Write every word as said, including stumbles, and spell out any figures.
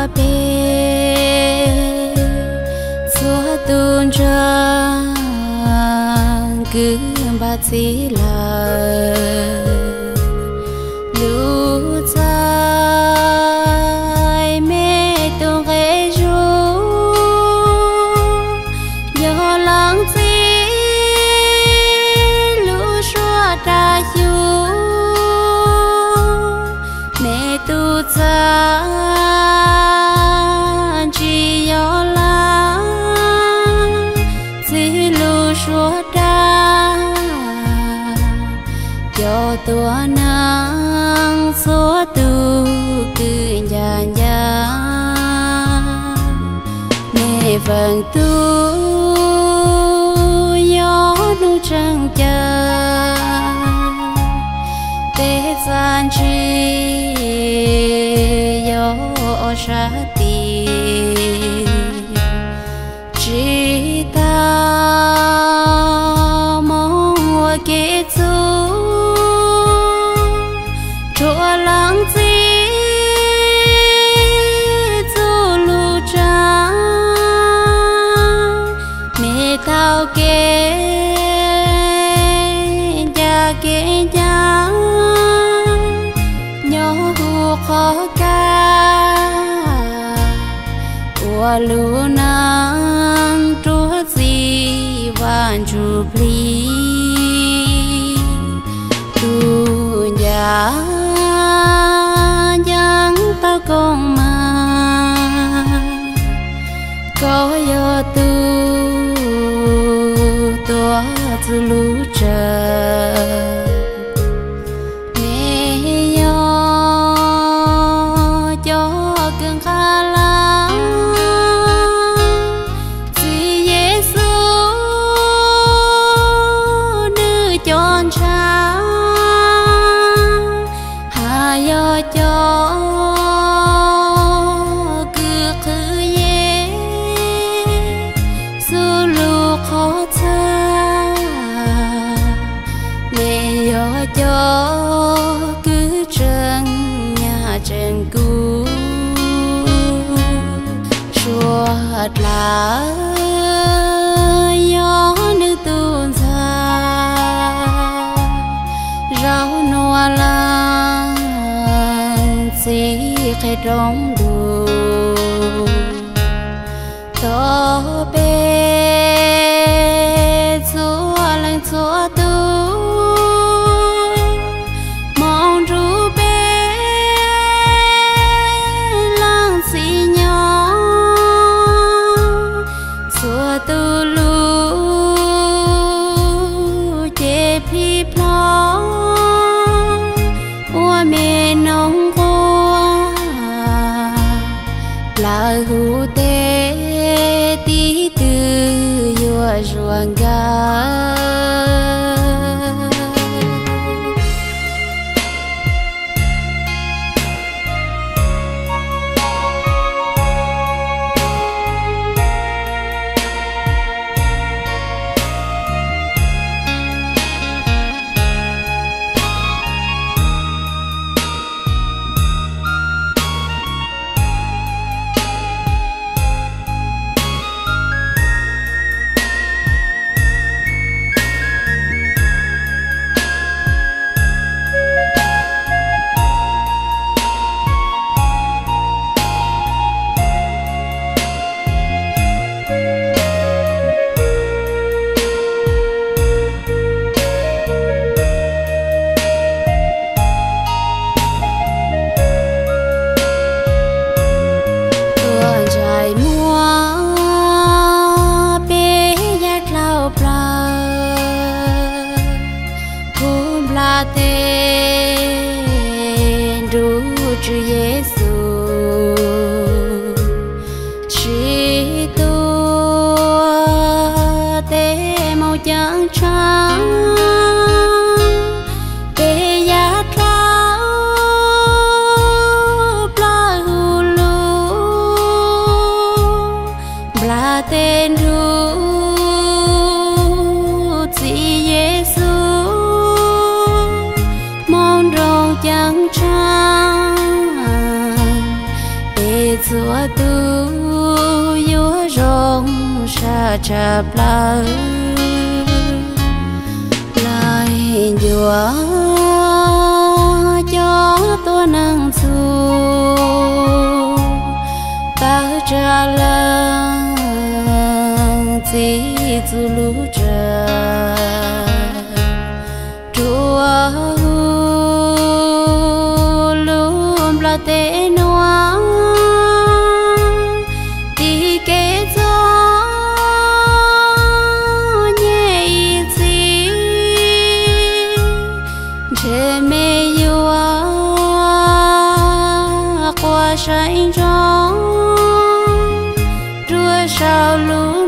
bê xóa tuôn trăng cứ ba chỉ là lũ trái mê tung ghé ru nhớ lắng chi lũ xóa ta yêu mẹ tu cha chỉ nhớ lắng chỉ lũ xóa ta cho tua nắng số tu cứ nhà nhà mẹ vàng tu gió nu trăng chờ tết gian chi gió sa tì chỉ ta mong kế tu chúa lắng chi tu lu cha mẹ tao kê cha kê cha nhớ hu khó ca của lu nang chúa gì van chu pli tu nhà con mà có yo tu tua tu lu chờ mẹ yo cho cơn khá lắm chỉ Giêsu đưa chọn cha hà yo cho cho cứ trăng nhà trăng cũ suốt lá gió nữ tuôn xa rau noa lan chỉ khai trống đủ to bê chúa lăng chúa tu tu lu chế phi plo qua mẹ nông qua là hú tê tí tư yua ruộng gà tên Chúa Giêsu chỉ tua tế màu trắng trắng tế giá cao bla hù lù bla tên Chúa chỉ Giêsu chẳng trăng để chúa bông xa chạp lỡ lại dùa cho tôi nâng xu ta trả lần chỉ dù lũ trời chúa luôn là tế noa đi kế gió nhẹ gì che mê yêu qua say gió chúa sao luôn